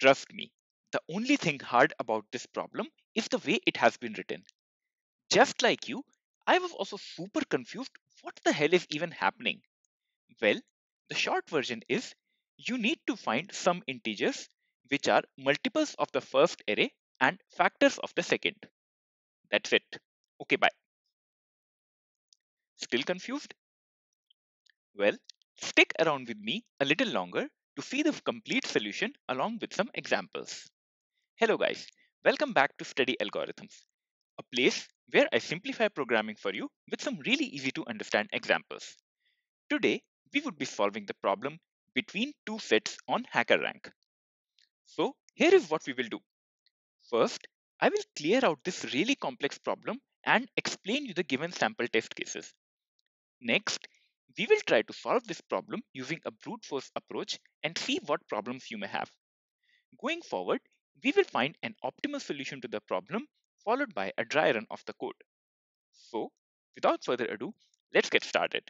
Trust me, the only thing hard about this problem is the way it has been written. Just like you, I was also super confused what the hell is even happening. Well, the short version is you need to find some integers which are multiples of the first array and factors of the second. That's it. Okay, bye. Still confused? Well, stick around with me a little longer to see the complete solution along with some examples. Hello guys, welcome back to Study Algorithms, a place where I simplify programming for you with some really easy to understand examples. Today, we would be solving the problem between two sets on HackerRank. So, here is what we will do. First, I will clear out this really complex problem and explain you the given sample test cases. Next, we will try to solve this problem using a brute force approach and see what problems you may have. Going forward, we will find an optimal solution to the problem followed by a dry run of the code. So, without further ado, let's get started.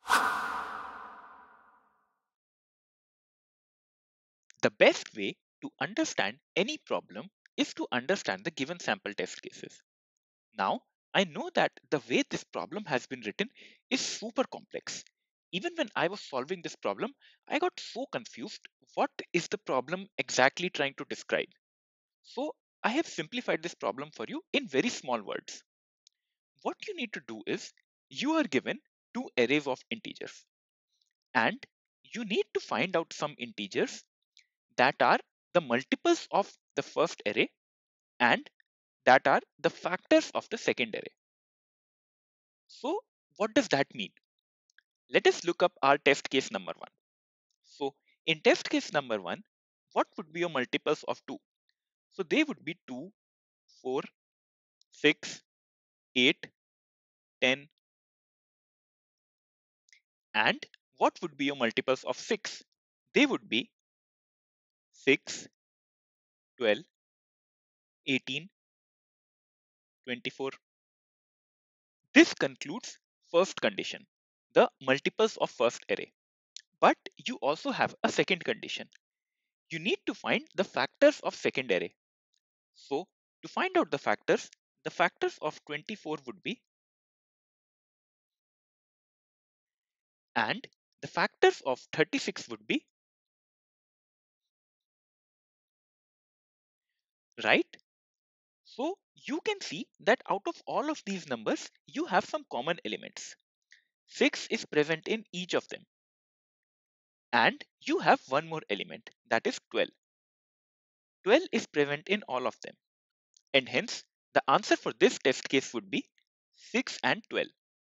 The best way to understand any problem is to understand the given sample test cases. Now, I know that the way this problem has been written is super complex. Even when I was solving this problem, I got so confused. What is the problem exactly trying to describe? So, I have simplified this problem for you in very small words. What you need to do is you are given two arrays of integers, and you need to find out some integers that are the multiples of the first array and that are the factors of the second array. So, what does that mean? Let us look up our test case number 1. So, in test case number 1, what would be your multiples of 2? So, they would be 2, 4, 6, 8, 10, and what would be your multiples of 6? They would be 6, 12, 18, 24. This concludes first condition, the multiples of first array. But you also have a second condition. You need to find the factors of second array. So to find out the factors of 24 would be, and the factors of 36 would be, right? So you can see that out of all of these numbers, you have some common elements. 6 is present in each of them. And you have one more element, that is 12. 12 is present in all of them. And hence, the answer for this test case would be 6 and 12.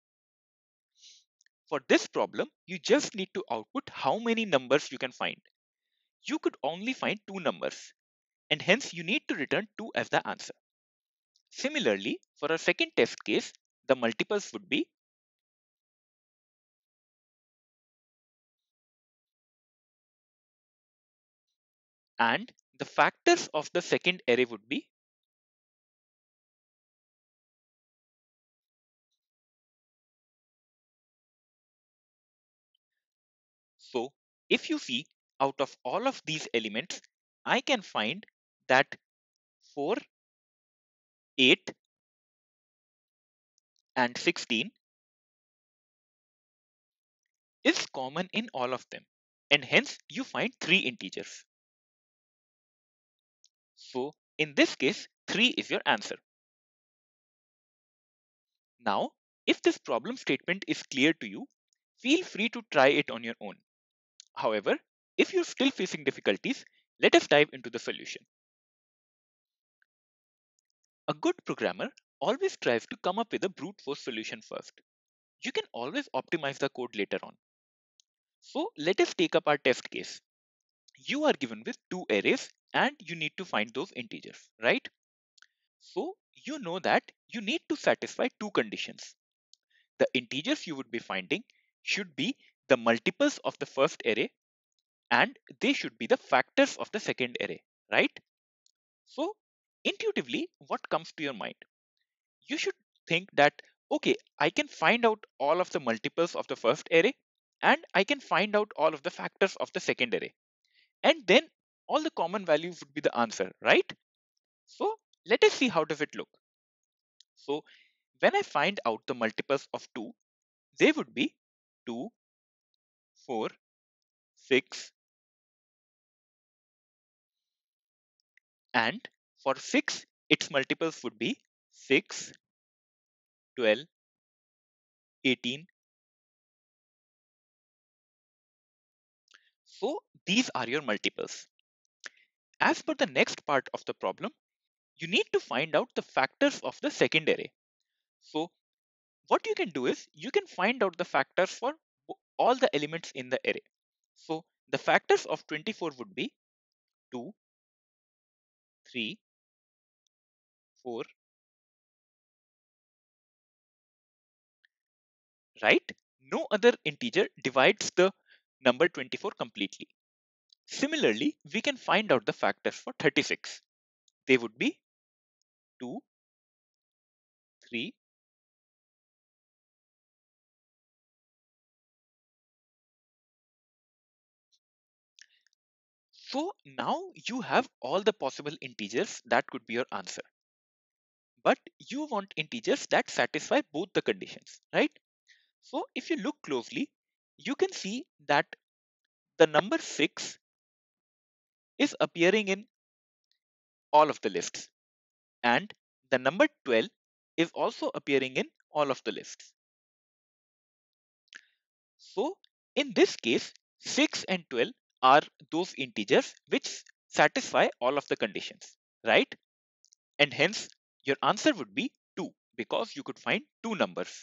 For this problem, you just need to output how many numbers you can find. You could only find two numbers, and hence you need to return 2 as the answer. Similarly, for a second test case, the multiples would be, and the factors of the second array would be, so if you see out of all of these elements, I can find that 4, 8, and 16 is common in all of them, and hence you find three integers. So in this case, 3 is your answer. Now, if this problem statement is clear to you, feel free to try it on your own. However, if you're still facing difficulties, let us dive into the solution. A good programmer always tries to come up with a brute force solution first. You can always optimize the code later on. So let us take up our test case. You are given with two arrays and you need to find those integers, right? So you know that you need to satisfy two conditions. The integers you would be finding should be the multiples of the first array and they should be the factors of the second array, right? So intuitively, what comes to your mind? You should think that, okay, I can find out all of the multiples of the first array and I can find out all of the factors of the second array. And then all the common values would be the answer, right? So let us see how does it look. So when I find out the multiples of 2, they would be 2, 4, 6, and for 6, its multiples would be 6, 12, 18. So these are your multiples. As per the next part of the problem, you need to find out the factors of the second array. So what you can do is you can find out the factors for all the elements in the array. So the factors of 24 would be 2, 3, 4, right? No other integer divides the number 24 completely. Similarly, we can find out the factors for 36. They would be 2, 3, so now you have all the possible integers that could be your answer. But you want integers that satisfy both the conditions, right? So if you look closely, you can see that the number 6 is appearing in all of the lists, and the number 12 is also appearing in all of the lists. So in this case, 6 and 12 are those integers which satisfy all of the conditions, right? And hence your answer would be 2 because you could find two numbers.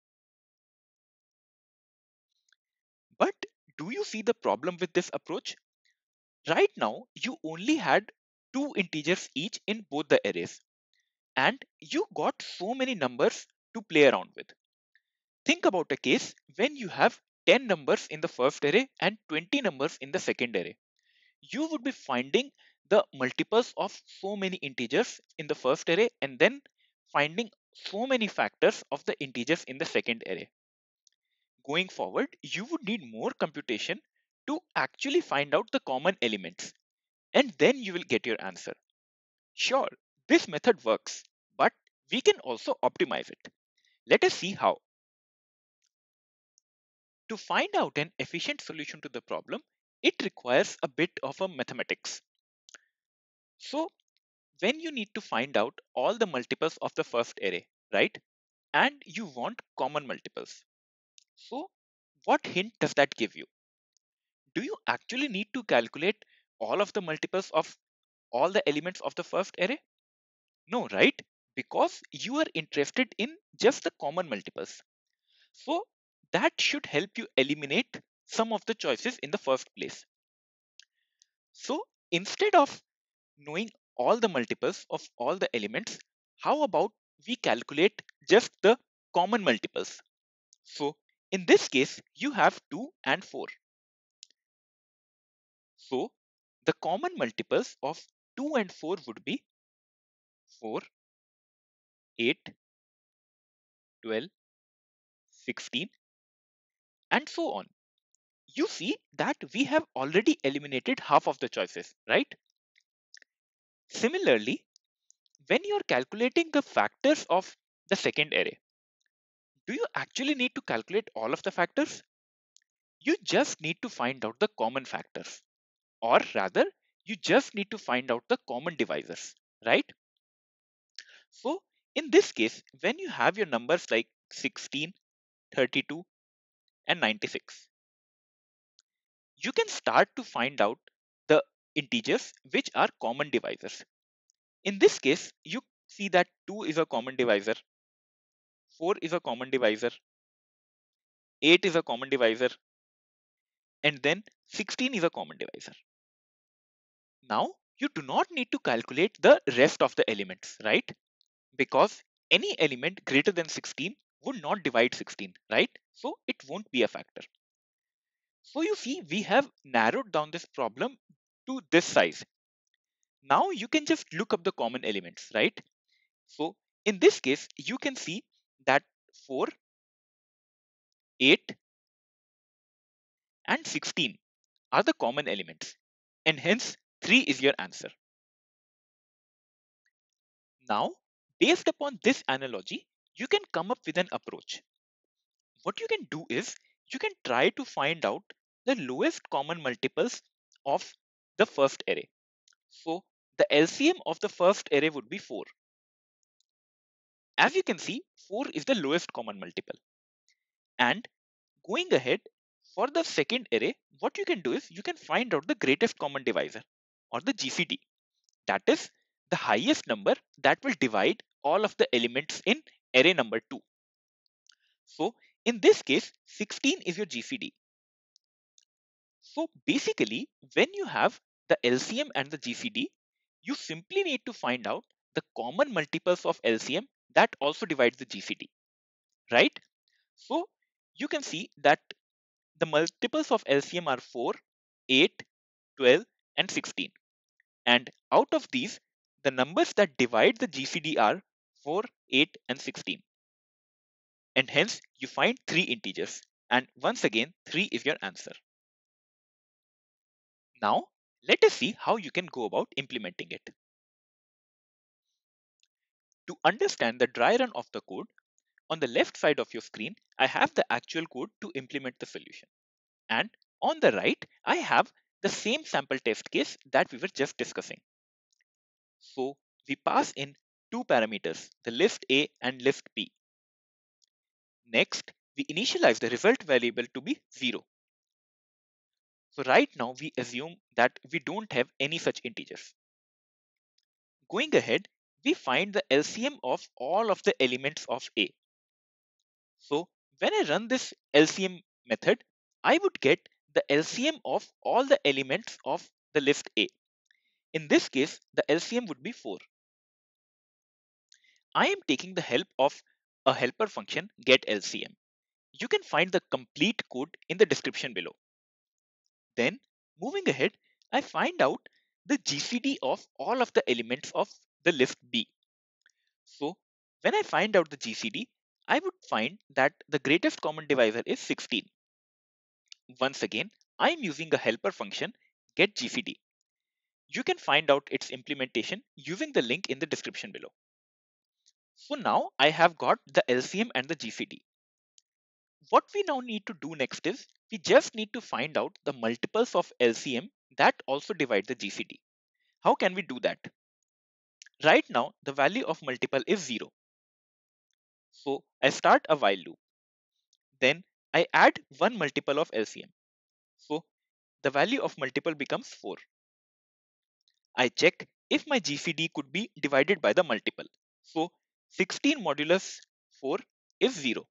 But do you see the problem with this approach? Right now, you only had two integers each in both the arrays, and you got so many numbers to play around with. Think about a case when you have 10 numbers in the first array and 20 numbers in the second array. You would be finding the multiples of so many integers in the first array and then finding so many factors of the integers in the second array. Going forward, you would need more computation to actually find out the common elements, and then you will get your answer. Sure, this method works, but we can also optimize it. Let us see how. To find out an efficient solution to the problem, it requires a bit of a mathematics. So, when you need to find out all the multiples of the first array, right? And you want common multiples. So, what hint does that give you? Do you actually need to calculate all of the multiples of all the elements of the first array? No, right? Because you are interested in just the common multiples. So that should help you eliminate some of the choices in the first place. So instead of knowing all the multiples of all the elements, how about we calculate just the common multiples? So in this case, you have 2 and 4. So the common multiples of 2 and 4 would be 4, 8, 12, 16, and so on. You see that we have already eliminated half of the choices, right? Similarly, when you are calculating the factors of the second array, do you actually need to calculate all of the factors? You just need to find out the common factors, or rather, you just need to find out the common divisors, right? So, in this case, when you have your numbers like 16, 32, and 96, you can start to find out the integers which are common divisors. In this case, you see that 2 is a common divisor, 4 is a common divisor, 8 is a common divisor, and then 16 is a common divisor. Now, you do not need to calculate the rest of the elements, right? Because any element greater than 16 would not divide 16, right? So it won't be a factor. So you see, we have narrowed down this problem to this size. Now you can just look up the common elements, right? So in this case, you can see that 4, 8, and 16 are the common elements. And hence, 3 is your answer. Now, based upon this analogy, you can come up with an approach. What you can do is you can try to find out the lowest common multiples of the first array. So, the LCM of the first array would be 4. As you can see, 4 is the lowest common multiple. And going ahead, for the second array, what you can do is you can find out the greatest common divisor or the GCD. That is the highest number that will divide all of the elements in array number 2. So in this case, 16 is your GCD. So basically, when you have the LCM and the GCD, you simply need to find out the common multiples of LCM that also divides the GCD, right? So you can see that the multiples of LCM are 4, 8, 12, and 16. And out of these, the numbers that divide the GCD are 4, 8, and 16. And hence, you find 3 integers. And once again, 3 is your answer. Now, let us see how you can go about implementing it. To understand the dry run of the code, on the left side of your screen, I have the actual code to implement the solution. And on the right, I have the same sample test case that we were just discussing. So we pass in two parameters, the list A and list B. Next, we initialize the result variable to be 0. So right now we assume that we don't have any such integers. Going ahead, we find the LCM of all of the elements of A. So when I run this LCM method, I would get the LCM of all the elements of the list A. In this case, the LCM would be 4. I am taking the help of a helper function getLCM. You can find the complete code in the description below. Then, moving ahead, I find out the GCD of all of the elements of the list B. So, when I find out the GCD, I would find that the greatest common divisor is 16. Once again, I am using a helper function getGCD. You can find out its implementation using the link in the description below. So now I have got the LCM and the GCD. What we now need to do next is we just need to find out the multiples of LCM that also divide the GCD. How can we do that? Right now, the value of multiple is 0. So I start a while loop. Then I add one multiple of LCM. So the value of multiple becomes 4. I check if my GCD could be divided by the multiple. So 16 modulus 4 is 0.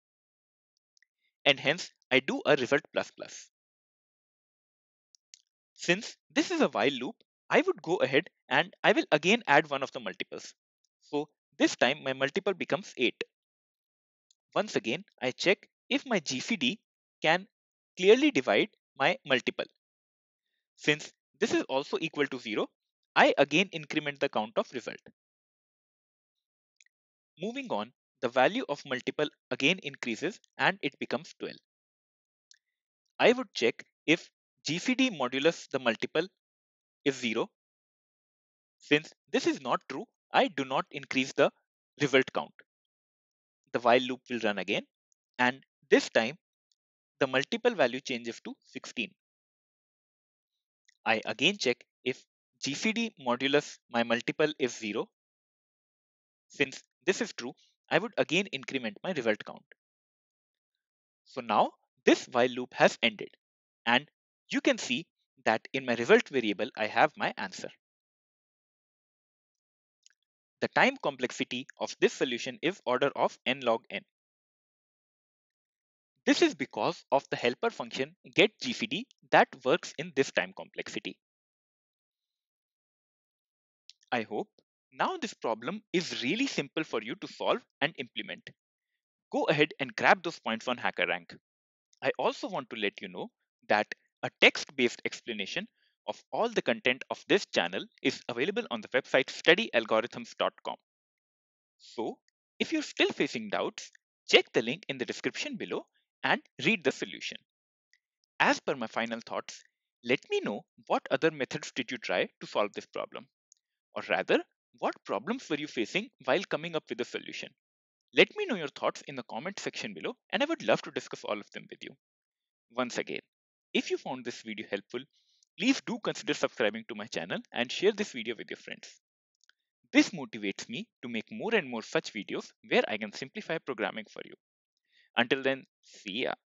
And hence I do a result plus plus. Since this is a while loop, I would go ahead and I will again add one of the multiples. So this time my multiple becomes 8. Once again, I check if my GCD can clearly divide my multiple. Since this is also equal to 0, I again increment the count of result. Moving on, the value of multiple again increases and it becomes 12. I would check if GCD modulus the multiple is 0. Since this is not true, I do not increase the result count. The while loop will run again, and this time the multiple value changes to 16. I again check if GCD modulus my multiple is 0. Since this is true, I would again increment my result count. So now this while loop has ended, and you can see that in my result variable I have my answer. The time complexity of this solution is order of n log n. This is because of the helper function getGCD that works in this time complexity. I hope now this problem is really simple for you to solve and implement. Go ahead and grab those points on HackerRank. I also want to let you know that a text-based explanation of all the content of this channel is available on the website studyalgorithms.com. So, if you're still facing doubts, check the link in the description below and read the solution. As per my final thoughts, Let me know what other methods did you try to solve this problem, or rather, what problems were you facing while coming up with a solution. Let me know your thoughts in the comment section below, and I would love to discuss all of them with you. Once again, if you found this video helpful, please do consider subscribing to my channel and share this video with your friends. This motivates me to make more and more such videos where I can simplify programming for you. Until then, see ya.